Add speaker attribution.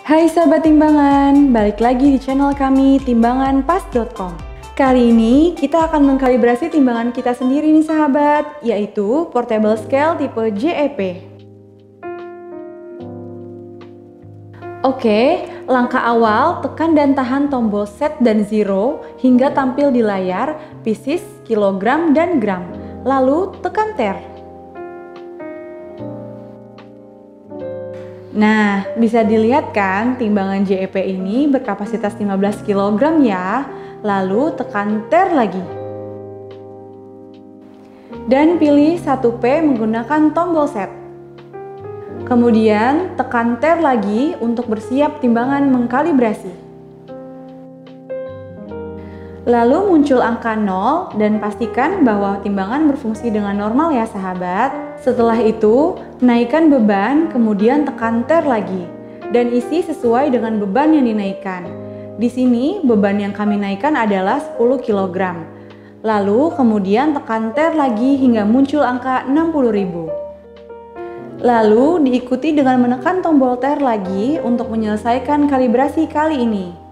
Speaker 1: Hai sahabat timbangan, balik lagi di channel kami timbanganpas.com. Kali ini kita akan mengkalibrasi timbangan kita sendiri nih sahabat, yaitu portable scale tipe JEP. Oke, langkah awal tekan dan tahan tombol set dan zero hingga tampil di layar pieces, kilogram, dan gram. Lalu tekan ter. Nah, bisa dilihat kan timbangan JEP ini berkapasitas 15 kg ya. Lalu tekan ter lagi. Dan pilih 1P menggunakan tombol set. Kemudian tekan ter lagi untuk bersiap timbangan mengkalibrasi. Lalu muncul angka 0 dan pastikan bahwa timbangan berfungsi dengan normal ya sahabat. Setelah itu, naikkan beban, kemudian tekan ter lagi. Dan isi sesuai dengan beban yang dinaikkan. Di sini, beban yang kami naikkan adalah 10 kg. Lalu, kemudian tekan ter lagi hingga muncul angka 60.000. Lalu, diikuti dengan menekan tombol ter lagi untuk menyelesaikan kalibrasi kali ini.